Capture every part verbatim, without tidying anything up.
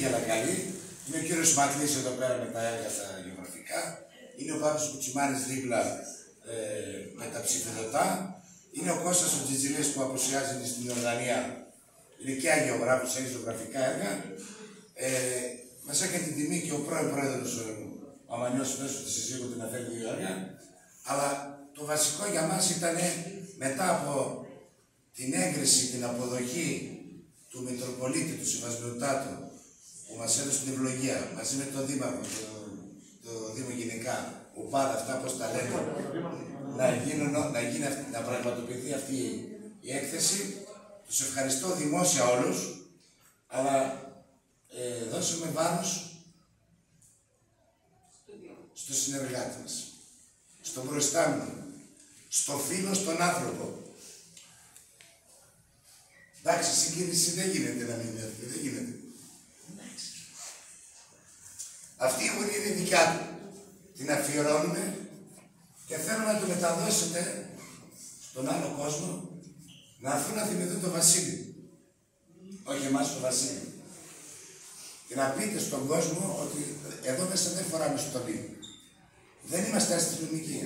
αλλά καλή. Είναι ο κύριος Μακλής εδώ πέρα με τα έργα τα γεωγραφικά. Είναι ο Πάπης Κουτσιμάρης δίπλα ε, με τα ψηφιδωτά. Είναι ο Κώστας ο Τζιτζιλής που αποσιάζει στην Ιορδανία. Είναι και αγιογράφος, έχει ζωγραφικά έργα. Ε, μας έκανε την τιμή και ο πρώην πρόεδρος ο Αμανιός μέσω της συζύγου του να φέρει δύο έργα. Αλλά το βασικό για μας ήταν μετά από την έγκριση, την αποδοχή του Μητροπολίτη, του Συμβασμιωτάτου, που μας έδωσε την ευλογία, μαζί με τον Δήμαρχο, το, το Δήμο γενικά, ο Πάντα, αυτά πώς τα λένε, να, γίνουν, να, γίνει, να πραγματοποιηθεί αυτή η έκθεση. Τους ευχαριστώ δημόσια όλους, αλλά ε, δώσαμε βάρος στο συνεργάτη μας, στον προϊστάμενο, στο φίλο, στον άνθρωπο. Εντάξει, συγκίνηση δεν γίνεται να μην έρθει, δεν γίνεται. Αυτή η γωνία είναι δικιά του. Την αφιερώνουμε και θέλω να το μεταδώσετε στον άλλο κόσμο να έρθουν να θυμηθούν τον Βασίλη. Όχι εμάς, τον Βασίλη. Και να πείτε στον κόσμο ότι εδώ μέσα δεν φοράμε στολή. Δεν είμαστε αστυνομικοί.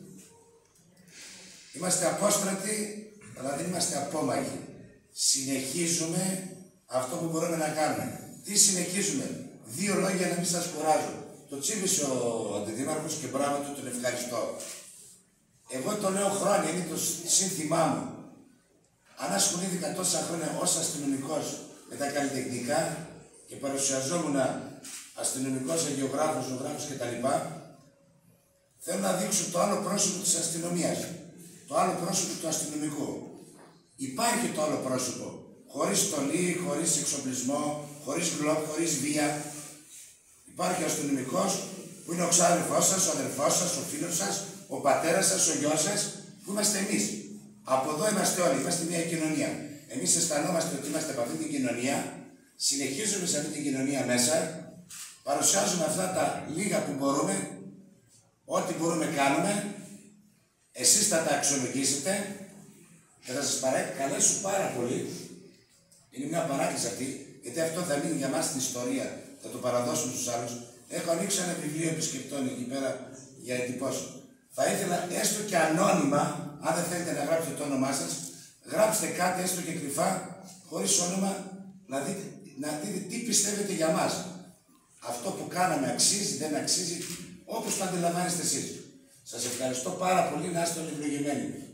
Είμαστε απόστρατοι, αλλά δεν είμαστε απόμαγοι. Συνεχίζουμε αυτό που μπορούμε να κάνουμε. Τι συνεχίζουμε? Δύο λόγια να μην σας κουράζω. Το τσίπησε ο αντιδήμαρχος και μπράβο του, τον ευχαριστώ. Εγώ το λέω χρόνια, είναι το σύνθημά μου. Αν ασχολήθηκα τόσα χρόνια ως αστυνομικός με τα καλλιτεχνικά και παρουσιαζόμουν αστυνομικός, αγιογράφος, ζωγράφος κτλ. Θέλω να δείξω το άλλο πρόσωπο της αστυνομίας. Το άλλο πρόσωπο του αστυνομικού. Υπάρχει το άλλο πρόσωπο. Χωρίς στολή, χωρίς εξοπλισμό, χωρίς γκλόπ, χωρίς βία. Υπάρχει ο αστυνομικός που είναι ο ξάδερφός σας, ο αδερφός σας, ο φίλος σας, ο πατέρας σας, ο γιος σας, που είμαστε εμείς. Από εδώ είμαστε όλοι, είμαστε μια κοινωνία. Εμείς αισθανόμαστε ότι είμαστε από αυτή την κοινωνία, συνεχίζουμε σε αυτή την κοινωνία μέσα, παρουσιάζουμε αυτά τα λίγα που μπορούμε, ό,τι μπορούμε κάνουμε, εσείς θα τα αξιολογήσετε και θα σας παρακαλέσω πάρα πολύ. Είναι μια παράκληση αυτή, γιατί αυτό θα μείνει για μας στην ιστορία. Θα το παραδώσουμε στους άλλους. Έχω ανοίξει ένα βιβλίο επισκεπτών εκεί πέρα για εντυπώσεις. Θα ήθελα έστω και ανώνυμα, αν δεν θέλετε να γράψετε το όνομά σας, γράψτε κάτι έστω και κρυφά, χωρίς όνομα, να δείτε, να δείτε τι πιστεύετε για μας. Αυτό που κάναμε αξίζει, δεν αξίζει, όπως το αντιλαμβάνεστε εσείς. Σας ευχαριστώ πάρα πολύ, να είστε όλοι ευλογημένοι.